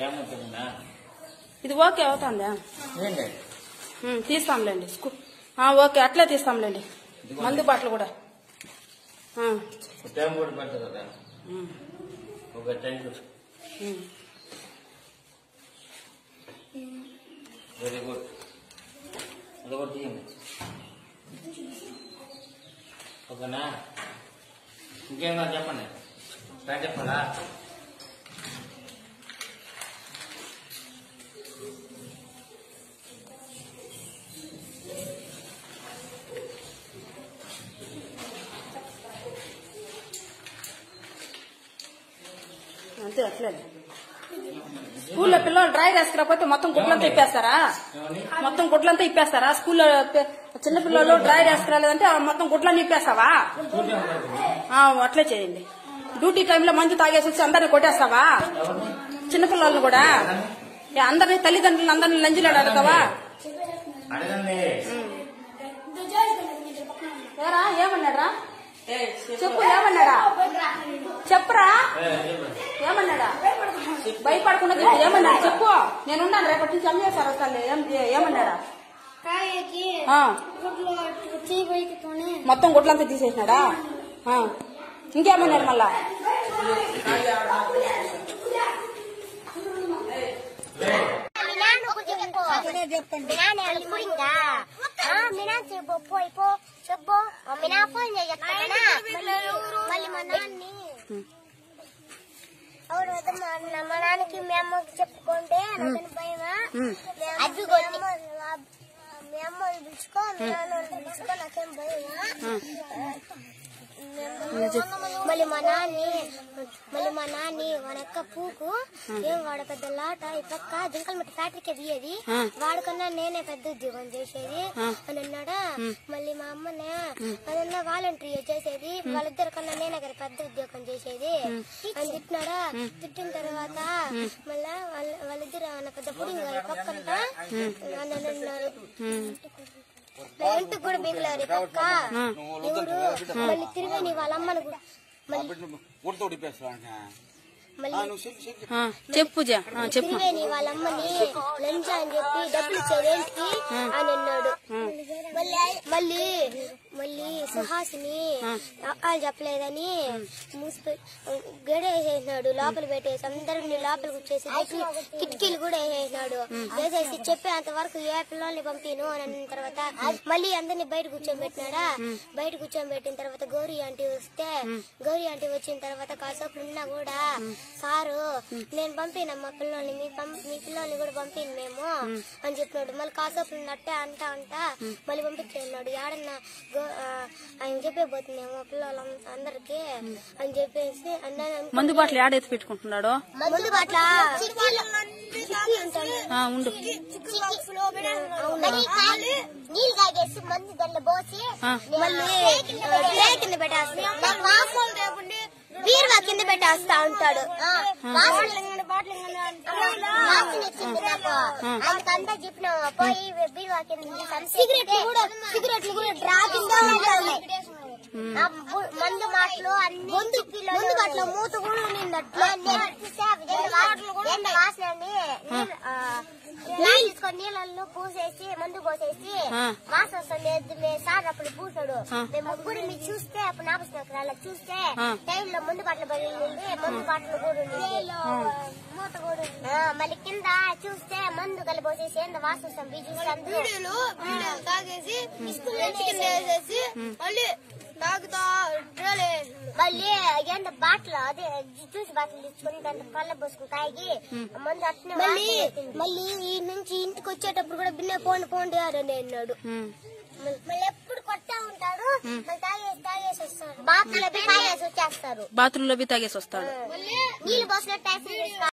ఇది ఓకే అవుతుందా? తీస్తాంలేండి. ఓకే అట్లే తీస్తాంలేండి. మందు బాటలు కూడా వెరీ గుడ్. అదొకటి తీయండి. ఓకేనా? ఇంకేమన్నా చెప్పండి. చెప్పాలా? అంతే అట్లే. స్కూల్లో పిల్లలు డ్రై వేసుకురాకపోతే మొత్తం గుడ్లంతా ఇప్పేస్తారా? మొత్తం గుడ్లంతా ఇప్పేస్తారా? స్కూల్లో చిన్న పిల్లలు డ్రై వేసుకురాలేదంటే మొత్తం గుడ్లన్నీ ఇప్పేస్తావా? అట్లే చేయండి. డ్యూటీ టైంలో మందు తాగేసి వచ్చి అందరిని కొట్టేస్తావా? చిన్నపిల్లలను కూడా అందరినీ తల్లిదండ్రులు అందరినీ లంజులాడు అడుగుతావా? ఏరా ఏమన్నాడా? చెప్పు ఏమన్నాడా? చెప్పురా ఏమన్నాడా? భయపడకుండా ఏమన్నాడు చెప్పు. నేనున్నాను రేపటి నుంచి అమ్మేశారు వస్తాను. ఏమన్నాడా? మొత్తం గుడ్లంతా తీసేసినాడా? ఇంకేమన్నాడు మళ్ళా? మా నాన్నకి మీ అమ్మకి చెప్పుకుంటే అది మీ అమ్మ పిలుచుకో మీ నాన్న పిలుచుకో నాకేం భయమా. మళ్ళీ మా నాన్ని వాడక్క పూకు ఏం వాడ పెద్ద లాట ఈ పక్క జింకల మట్టి ఫ్యాక్టరీకి తీయేది వాడికన్నా నేనే పెద్ద ఉద్యోగం చేసేది అని అన్నాడా. మళ్ళీ మా అమ్మనే అదన్నా వాలంటరీ చేసేది వాళ్ళిద్దరి కన్నా నేనే కదా పెద్ద ఉద్యోగం చేసేది అని తిట్టినాడా. తిట్టిన తర్వాత మళ్ళా వాళ్ళిద్దరు పెద్ద పుడింగ్ పక్కంతా అని అన్నారు. ఇంటికి కూడా బిగలారు పక్క ఎవరు. మళ్ళీ తిరిగి నీ వాళ్ళ అమ్మను చెప్పు తిరిగి నీ వాళ్ళ అమ్మని లంచ అని చెప్పి డబ్బులు ఇచ్చేదేంటికి అని అన్నాడు. మళ్ళీ సుహాసిని అక్కాలు చెప్పలేదని గడేసేసినాడు. లోపల పెట్టేసి అందరిని లోపలికి వచ్చేసి కిటికీలు కూడా వేసేసినాడు. వేసేసి చెప్పేంత వరకు ఏ పిల్లల్ని పంపిను అని అన్న తర్వాత మళ్ళీ అందరినీ బయట కూర్చోబెట్టినాడా. బయట కూర్చోబెట్టిన తర్వాత గౌరీ ఆంటీ వచ్చిన తర్వాత కాసేపు ఉన్నా కూడా సారు నేను పంపినమ్మా పిల్లల్ని మీ పిల్లల్ని కూడా పంపిను మేము అని చెప్పినాడు. మళ్ళీ కాసేపు అట్టే అంటా మళ్ళీ పంపించేన్నాడు. ఏడన్నా ఆయన చెప్పేపోతుందేమో పిల్లలు అందరికి అని చెప్పేసి మందు బాటలు ఏడైతే పెట్టుకుంటున్నాడు. మందు బాట్ల నీళ్ళు తాగేసి మందు దాంట్లో పోసి మళ్ళీ కింద పెట్టేస్తాడు. బీరువా కింద పెట్టేస్తా ఉంటాడు. అందుకంతా చెప్పిన పోయి బీరువా కింద సిగరెట్లు కూడా డ్రా కింద ఉంటాయి. మందు మాటలు మందు బాటల మూత కూడా ఉన్నట్లు వాసనని నీళ్ళల్లో పూసేసి మందు పోసేసి వాసన వస్తుంది సార్ అప్పుడు పూసాడు. మేము అప్పుడు మీరు చూస్తే అప్పుడు నాపస్తున్నా చూస్తే టైంలో మందు బాటలు పగిలింది. మందు బాటలు కూడా మూత కూడా మళ్ళీ కింద చూస్తే మందు కలిపోసేసి ఏందో వాసన వస్తాం వీడియోలు తాగేసి మళ్ళీ తాగుతా మళ్ళీ ఏంటో బాటలు అదే జ్యూస్ బాటలు తెచ్చుకుని దాంట్లో కళ్ళ పోసుకుని తాగి మందు అట్నే మళ్ళీ ఈ నుంచి ఇంటికి వచ్చేటప్పుడు కూడా బిన్న పోండి అని అన్నాడు. మళ్ళీ ఎప్పుడు కొట్టా ఉంటాడు. తాగేసి వస్తాడు. బాత్రూంలో తాగేసి వచ్చేస్తారు. బాత్రూంలో తాగేసి వస్తాడు. నీళ్ళు పోసినట్టు